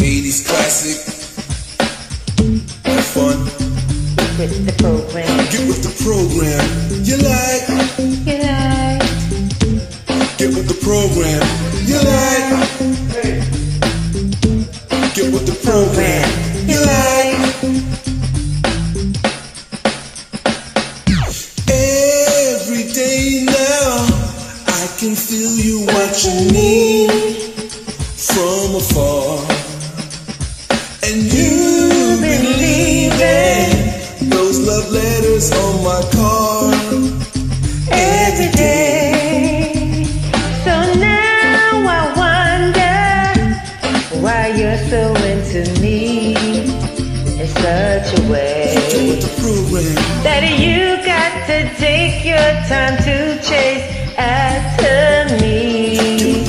80s classic. Have fun. Get with the program. Get with the program. You like. Get with the program. You like. Get with the program. You like. Every day now, I can feel you watching me from afar, and you've been leaving those love letters on my car every day. So now I wonder why you're so into me in such a way that you got to take your time to chase after me.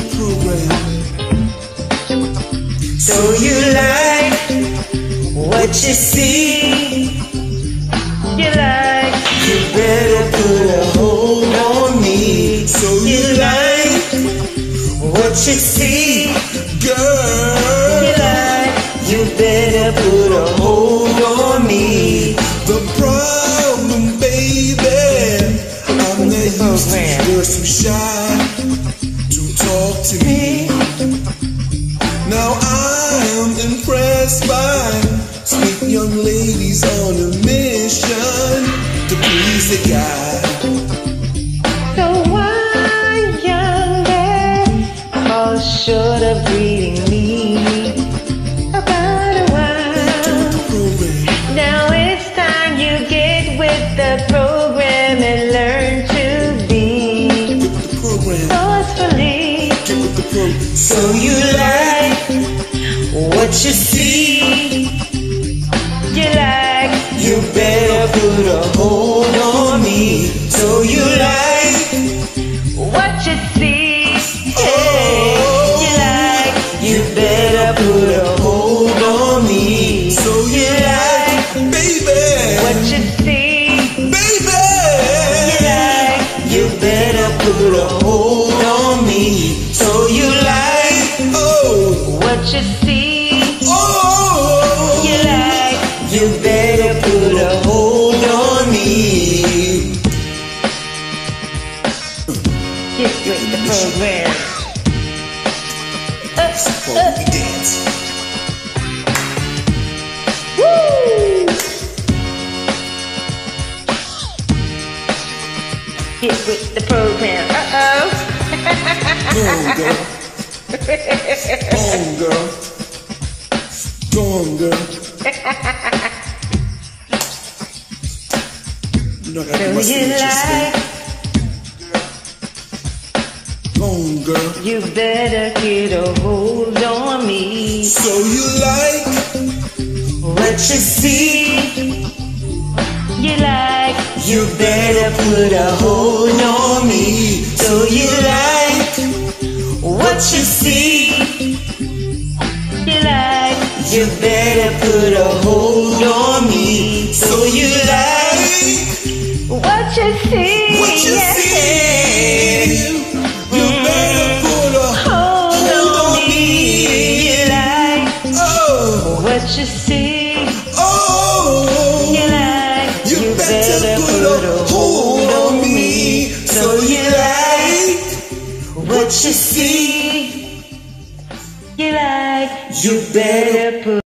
So you like what you see. You like, you better put a hold on me. So you like what you see, girl. you like, You better put a hold on me. The problem, baby, I'm not used to you're too shy to talk to me. Now I'm impressed by sweet young ladies on a mission to please a guy. so why younger falls short of greeting me about a while. Now it's time you get with the program and learn to be forcefully. So you like what you see. You like, You better put a hold on me. So you like what you see. Oh, You like, you better put a hold on me. So you like, baby, what you see. baby, You like, you better put a hold on me. So you like, oh, what you see. oh, You like, you better put a hold on me. get with the program. Before we dance. Woo! Get with the program. Go on, girl. Go on, girl. Go on, girl. You know I gotta do my So you signature like, spin. Go on, girl. you better get a hold on me. So you like What you see. You like, you better put a hold on me. So you like what you see. you like, You better put a hold on me. So you like what you see. what you see. You better put a hold on me. You like, Oh, what you see. oh, You like, you better put a hold on me. So you like what you see. You like, You better put